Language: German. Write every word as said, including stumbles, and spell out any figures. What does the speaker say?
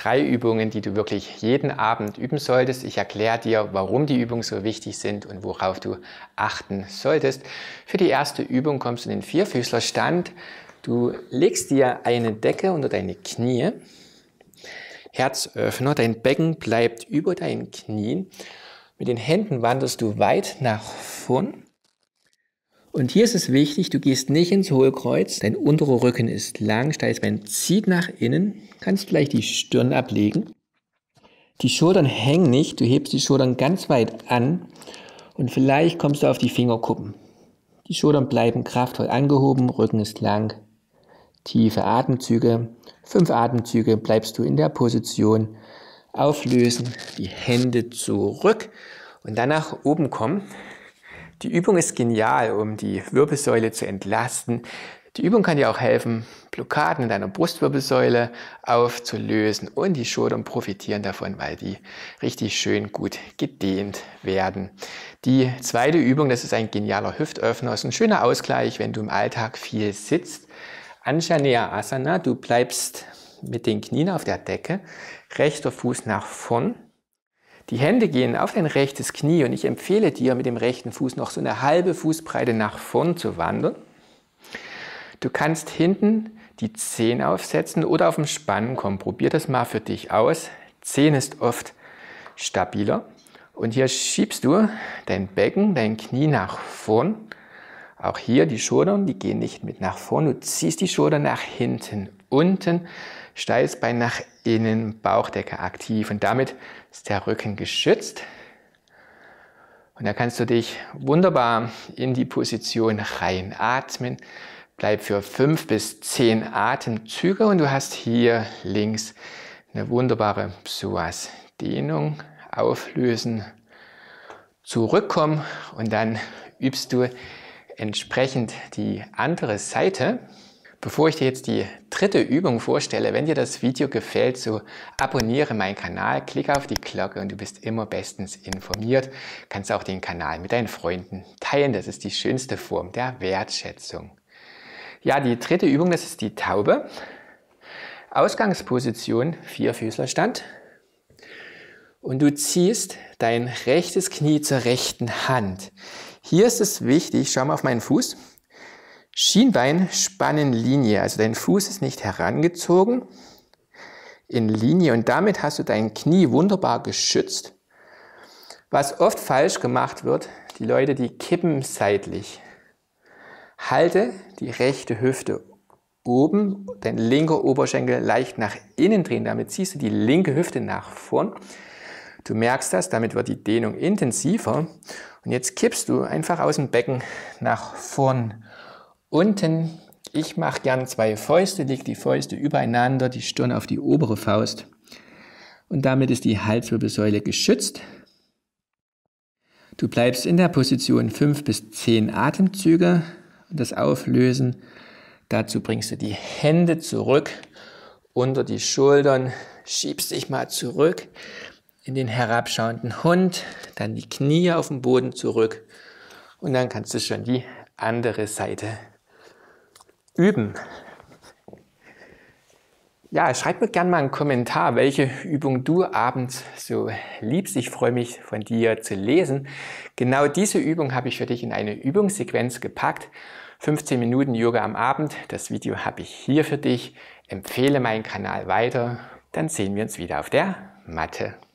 drei Übungen, die du wirklich jeden Abend üben solltest. Ich erkläre dir, warum die Übungen so wichtig sind und worauf du achten solltest. Für die erste Übung kommst du in den Vierfüßlerstand. Du legst dir eine Decke unter deine Knie, Herzöffner, dein Becken bleibt über deinen Knien. Mit den Händen wanderst du weit nach vorn. Und hier ist es wichtig, du gehst nicht ins Hohlkreuz, dein unterer Rücken ist lang, steiles Bein zieht nach innen, kannst vielleicht die Stirn ablegen. Die Schultern hängen nicht, du hebst die Schultern ganz weit an und vielleicht kommst du auf die Fingerkuppen. Die Schultern bleiben kraftvoll angehoben, Rücken ist lang. Tiefe Atemzüge, fünf Atemzüge bleibst du in der Position, auflösen, die Hände zurück und dann nach oben kommen. Die Übung ist genial, um die Wirbelsäule zu entlasten. Die Übung kann dir auch helfen, Blockaden in deiner Brustwirbelsäule aufzulösen und die Schultern profitieren davon, weil die richtig schön gut gedehnt werden. Die zweite Übung, das ist ein genialer Hüftöffner, ist ein schöner Ausgleich, wenn du im Alltag viel sitzt. Anjaneyasana Asana, du bleibst mit den Knien auf der Decke, rechter Fuß nach vorn. Die Hände gehen auf dein rechtes Knie und ich empfehle dir, mit dem rechten Fuß noch so eine halbe Fußbreite nach vorn zu wandern. Du kannst hinten die Zehen aufsetzen oder auf dem Spannen kommen. Probier das mal für dich aus. Zehen ist oft stabiler. Und hier schiebst du dein Becken, dein Knie nach vorn. Auch hier die Schultern, die gehen nicht mit nach vorn. Du ziehst die Schultern nach hinten, unten, steiles Bein nach innen, Bauchdecke aktiv und damit ist der Rücken geschützt. Und da kannst du dich wunderbar in die Position reinatmen. Bleib für fünf bis zehn Atemzüge und du hast hier links eine wunderbare Psoas-Dehnung. Auflösen, zurückkommen und dann übst du entsprechend die andere Seite. Bevor ich dir jetzt die dritte Übung vorstelle, wenn dir das Video gefällt, so abonniere meinen Kanal, klicke auf die Glocke und du bist immer bestens informiert. Kannst auch den Kanal mit deinen Freunden teilen, das ist die schönste Form der Wertschätzung. Ja, die dritte Übung, das ist die Taube. Ausgangsposition, Vierfüßlerstand. Und du ziehst dein rechtes Knie zur rechten Hand. Hier ist es wichtig, schau mal auf meinen Fuß. Schienbein, Spannenlinie, also dein Fuß ist nicht herangezogen in Linie und damit hast du dein Knie wunderbar geschützt. Was oft falsch gemacht wird, die Leute, die kippen seitlich. Halte die rechte Hüfte oben, dein linker Oberschenkel leicht nach innen drehen, damit ziehst du die linke Hüfte nach vorn. Du merkst das, damit wird die Dehnung intensiver und jetzt kippst du einfach aus dem Becken nach vorn. Unten, ich mache gern zwei Fäuste, leg die Fäuste übereinander, die Stirn auf die obere Faust. Und damit ist die Halswirbelsäule geschützt. Du bleibst in der Position fünf bis zehn Atemzüge und das Auflösen. Dazu bringst du die Hände zurück unter die Schultern, schiebst dich mal zurück in den herabschauenden Hund, dann die Knie auf den Boden zurück und dann kannst du schon die andere Seite üben. Ja, schreib mir gerne mal einen Kommentar, welche Übung du abends so liebst. Ich freue mich, von dir zu lesen. Genau diese Übung habe ich für dich in eine Übungssequenz gepackt. fünfzehn Minuten Yoga am Abend. Das Video habe ich hier für dich. Empfehle meinen Kanal weiter. Dann sehen wir uns wieder auf der Matte.